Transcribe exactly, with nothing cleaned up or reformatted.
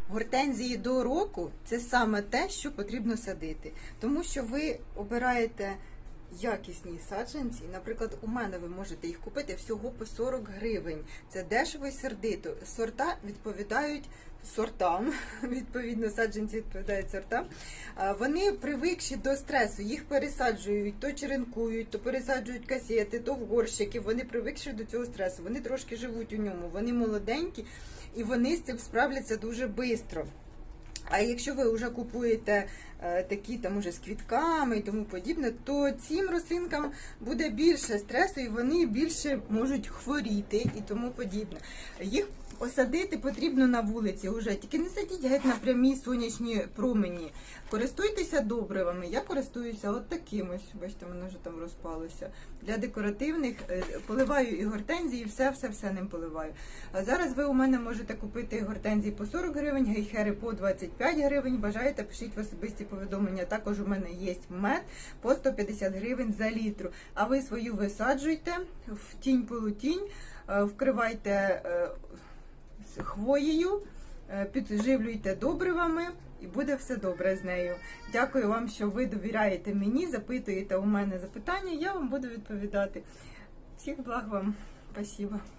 Гортензії до року – це саме те, що потрібно садити. Тому що ви обираєте якісні саджанці. Наприклад, у мене ви можете їх купити всього по сорок гривень. Це дешево і сердито. Сорта відповідають сортам, відповідно, саджанці відповідають сортам. Вони привикші до стресу, їх пересаджують, то черенкують, то пересаджують касети, то в горщики. Вони привикші до цього стресу, вони трошки живуть у ньому, вони молоденькі і вони з цим справляться дуже швидко. А якщо ви вже купуєте е, такі там уже з квітками і тому подібне, то цим рослинкам буде більше стресу і вони більше можуть хворіти і тому подібне. Їх осадити потрібно на вулиці вже, тільки не садіть геть на прямі сонячні промені. Користуйтеся добривами. Я користуюся от таким ось, бачите, воно вже там розпалося. Для декоративних поливаю і гортензії, все-все-все ним поливаю. А зараз ви у мене можете купити гортензії по сорок гривень, гейхери по двадцять п'ять гривень. Бажаєте, пишіть в особисті повідомлення. Також у мене є мед по сто п'ятдесят гривень за літру. А ви свою висаджуйте в тінь-полутінь, вкривайте хвоєю, підживлюйте добривами і буде все добре з нею. Дякую вам, що ви довіряєте мені, запитуєте у мене запитання, я вам буду відповідати. Всіх благ вам. Спасибо.